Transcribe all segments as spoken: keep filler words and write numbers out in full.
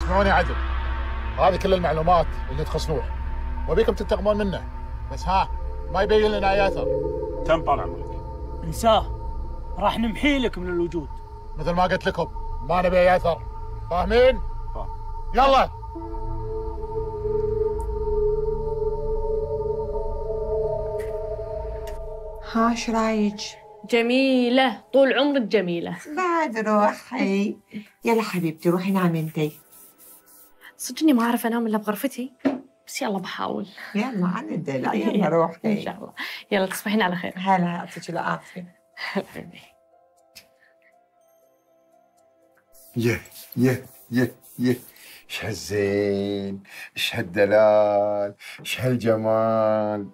اسمعوني عدل، هذه كل المعلومات اللي تخص نوح وابيكم تنتقمون منه، بس ها ما يبين لنا اي اثر. تم طال عمرك. انساه، راح نمحي لك من الوجود. مثل ما قلت لكم ما نبي اي اثر، فاهمين؟ فاهم. يلا. ها ايش رايج؟ جميلة، طول عمرك جميلة. بعد روحي. يلا حبيبتي روحي نامي انتي. صدقني ما أعرف أنام إلا بغرفتي، بس يلا بحاول. يلا عن الدلع يلا روحي. إن شاء الله. يلا تصبحين على خير. هلا يعطيك العافية. يه يه يه يه ايش هالزين، ايش هالدلال، ايش هالجمال.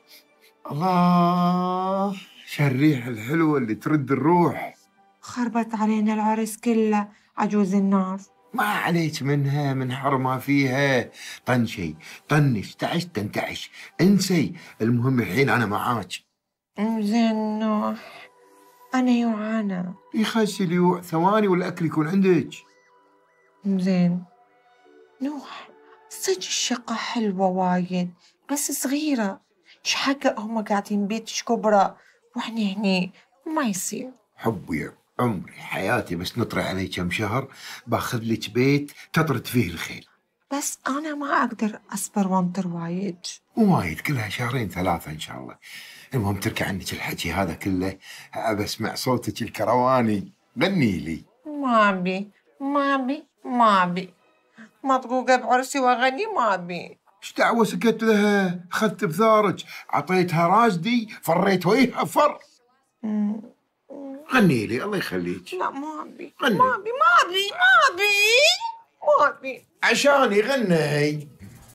الله، ايش هالريحة الحلوة اللي ترد الروح. خربت علينا العرس كله عجوز النار. ما عليك منها، من حرمة فيها. طنشي طنش تعش تنتعش انسي، المهم الحين انا معاك. زين نوح، انا جوعانة. يخسي اليوع ثواني والاكل يكون عندك. زين نوح، صدق الشقة حلوة وايد بس صغيرة، ايش حق هم قاعدين بيتش كبرى واحنا هني؟ ما يصير. حبي عمري حياتي بس نطري عليك كم شهر باخذ لك بيت تطرد فيه الخيل. بس انا ما اقدر اصبر وانطر وايد. مو وايد، كلها شهرين ثلاثة ان شاء الله. المهم تركي عنك الحكي هذا كله، بسمع صوتك الكرواني، غني لي. ما ابي ما ابي ما ابي، مطقوقة بعرسي واغني ما ابي. ايش دعوة سكت لها؟ اخذت بثارك، عطيتها راجدي، فريت وجهها فر. غني لي الله يخليك. لا ما ابي غني. ما ابي ما ابي ما ابي ما ابي. عشاني غني.